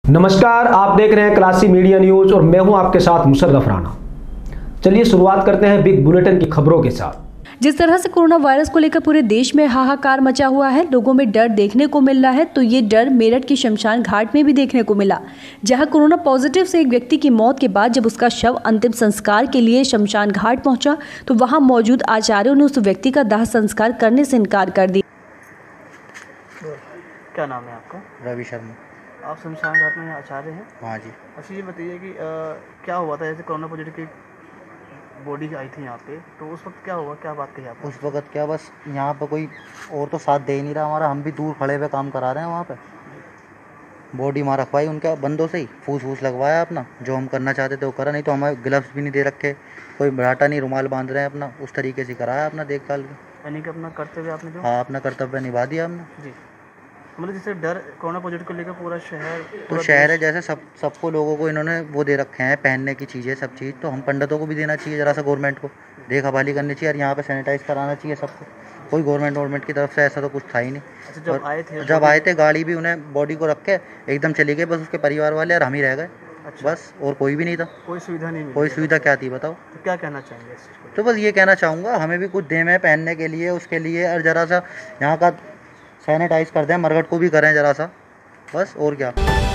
नमस्कार, आप देख रहे हैं क्लासी मीडिया न्यूज और मैं हूं आपके साथ मुशर्रफ राणा। चलिए शुरुआत करते हैं बिग बुलेटिन की खबरों के साथ। जिस तरह से कोरोना वायरस को लेकर पूरे देश में हाहाकार मचा हुआ है, लोगों में डर देखने को मिल रहा है, तो ये डर मेरठ की शमशान घाट में भी देखने को मिला, जहां कोरोना पॉजिटिव से एक व्यक्ति की मौत के बाद जब उसका शव अंतिम संस्कार के लिए शमशान घाट पहुंचा तो वहां मौजूद आचार्यों ने उस व्यक्ति का दाह संस्कार करने से इनकार कर दिया। क्या नाम है आपका? रवि शर्मा। आप शमशान घाट में आचार्य हैं? हाँ जी। अच्छा, ये बताइए कि क्या हुआ था, जैसे कोरोना पॉजिटिव की बॉडी आई थी यहाँ पे, तो उस वक्त क्या हुआ, क्या बात कही आपने? उस वक्त क्या, बस यहाँ पर कोई और तो साथ दे ही नहीं रहा हमारा, हम भी दूर खड़े हुए काम करा रहे हैं वहाँ पे। बॉडी वहाँ रखवाई उनका बंदों से ही, फूस लगवाया अपना, जो हम करना चाहते थे वो करा, नहीं तो हमें ग्लव्स भी नहीं दे रखे, कोई बढ़ाटा नहीं, रुमाल बांध रहे हैं अपना, उस तरीके से कराया अपना देखभाल के। यानी कि अपना कर्तव्य आपने जो? हाँ, अपना कर्तव्य निभा दिया हमने जी। मतलब जैसे डर कोरोना पॉजिटिव को लेकर पूरा शहर, तो शहर है जैसे सबको लोगों को इन्होंने वो दे रखे हैं पहनने की चीज़ें, सब चीज़, तो हम पंडितों को भी देना चाहिए जरा सा, गवर्नमेंट को देखा भाली करनी चाहिए और यहाँ पे सैनिटाइज कराना चाहिए सबको। कोई गवर्नमेंट की तरफ से ऐसा तो कुछ था ही नहीं। अच्छा, जब आए थे गाड़ी भी उन्हें बॉडी को रख के एकदम चली गई, बस उसके परिवार वाले और हम ही रह गए। अच्छा। बस, और कोई भी नहीं था। कोई सुविधा नहीं मिली? कोई सुविधा क्या थी बताओ? तो क्या कहना चाहेंगे इस चीज़ को? तो बस ये कहना चाहूँगा, हमें भी कुछ दे में पहनने के लिए, उसके लिए, और ज़रा सा यहाँ का सैनिटाइज कर दें, मरघट को भी करें ज़रा सा, बस, और क्या।